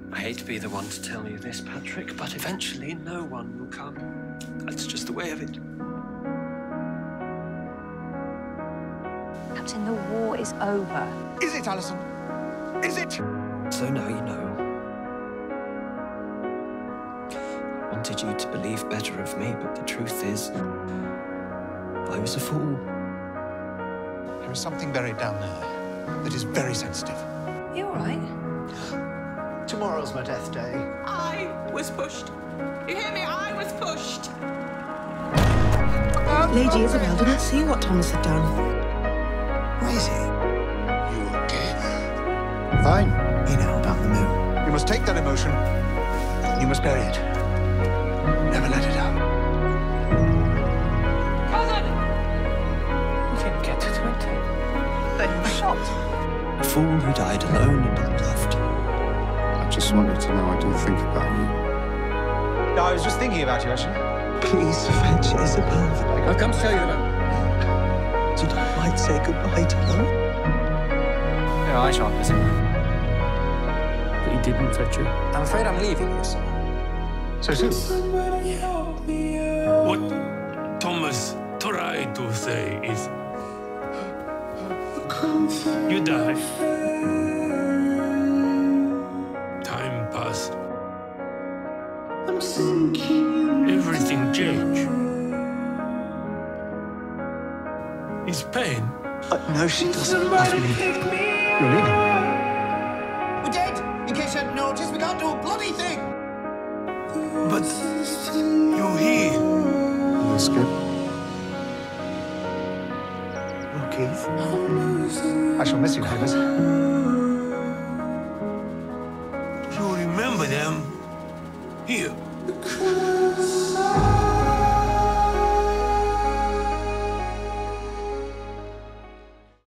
I hate to be the one to tell you this, Patrick, but eventually no one will come. That's just the way of it. Captain, the war is over. Is it, Alison? Is it? So now you know. Wanted you to believe better of me, but the truth is, I was a fool. There is something buried down there that is very sensitive. You all right? Tomorrow's my death day. I was pushed. You hear me? I was pushed. Lady Isabel didn't see what Thomas had done. Where is he? You okay? Fine. You know about the moon. You must take that emotion. You must bury it. Never let it out. Cousin! We didn't get to 20. They were shot. A fool who died alone and unloved. I just want you to know I do think about you. No, I was just thinking about you, actually. Please fetch Isabel. I'll come tell you that. So you might say goodbye to her. Yeah, I shan't miss him. But he didn't fetch you. I'm afraid I'm leaving you, sir. So soon? What Thomas tried to say is, you die. Time passed. Everything changed. His pain. No, she doesn't love me. You're leaving. We're dead! In case you hadn't noticed, we can't do a bloody thing! But you're here. That's good. Oh, Keith. I shall miss you, neighbours. You remember them? Here.